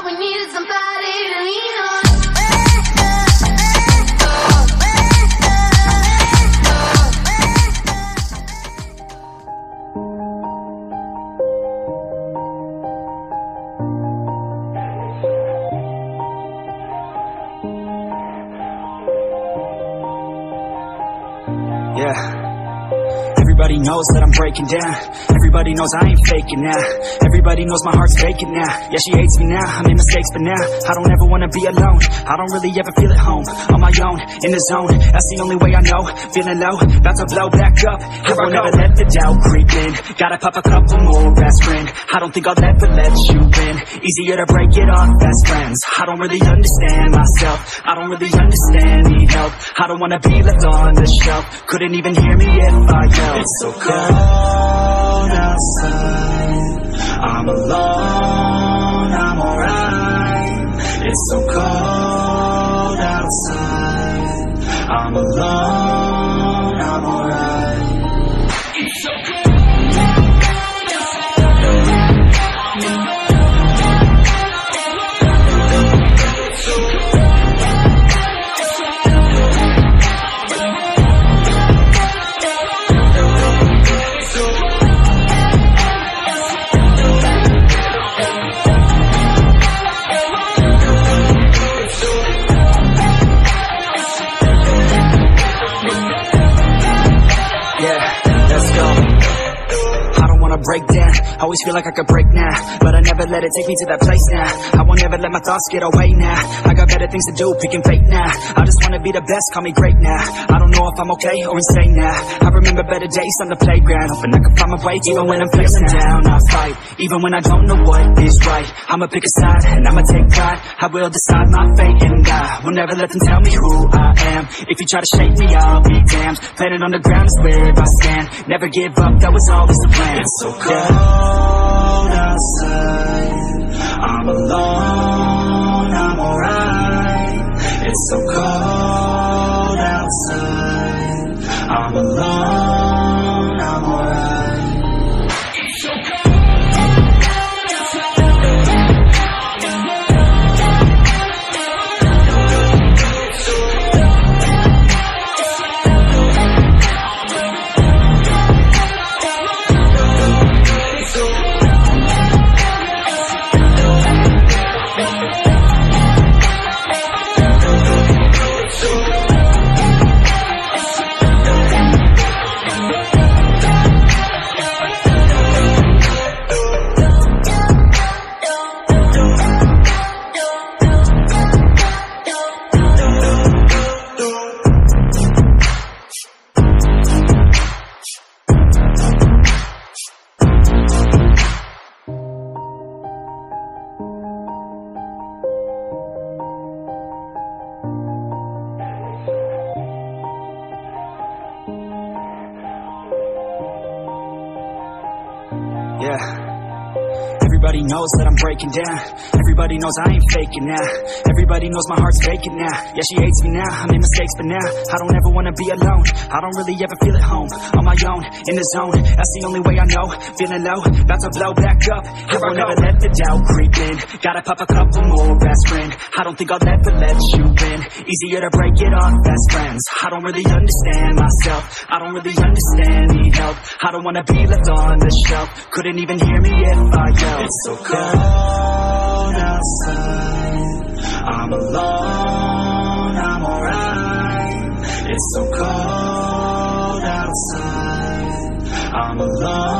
we needed somebody to lean on. Yeah. Everybody knows that I'm breaking down. Everybody knows I ain't faking now. Everybody knows my heart's vacant now. Yeah, she hates me now, I made mistakes but now I don't ever wanna be alone. I don't really ever feel at home. On my own, in the zone, that's the only way I know. Feeling low, about to blow back up. I won't ever let the doubt creep in. Gotta pop a couple more aspirin. I don't think I'll ever let you in. Easier to break it off best friends. I don't really understand myself. I don't really understand, need help. I don't wanna be left on the shelf. Couldn't even hear me if I yelled. It's so cold outside, I'm alone, I'm alright. It's so cold outside, I'm alone, I'm alright. It's so cold. Break down, always feel like I could break now, but I never let it take me to that place now. I won't ever let my thoughts get away now. I got better things to do, picking fate now. I just wanna be the best, call me great now. I don't know if I'm okay or insane now. I remember better days on the playground, hoping I can find my way even when I'm feeling down. I fight, even when I don't know what is right. I'ma pick a side and I'ma take pride. I will decide my fate and I will never let them tell me who I am. If you try to shake me, I'll be damned. Planet on the ground is where I stand. Never give up, that was always the plan. It's so cold outside, I'm alone, I'm alright. It's so cold outside, I'm alone, I'm alright. It's so cold. Yeah. Everybody knows that I'm breaking down. Everybody knows I ain't faking now. Everybody knows my heart's vacant now. Yeah, she hates me now, I made mistakes but now I don't ever wanna be alone. I don't really ever feel at home. On my own, in the zone, that's the only way I know. Feeling low, about to blow back up. I won't ever let the doubt creep in. Gotta pop a couple more aspirin. I don't think I'll ever let you in. Easier to break it off best friends. I don't really understand myself. I don't really understand, need help. I don't wanna be left on the shelf. Couldn't even hear me if I yelled. It's so cold outside, I'm alone, I'm alright. It's so cold outside, I'm alone.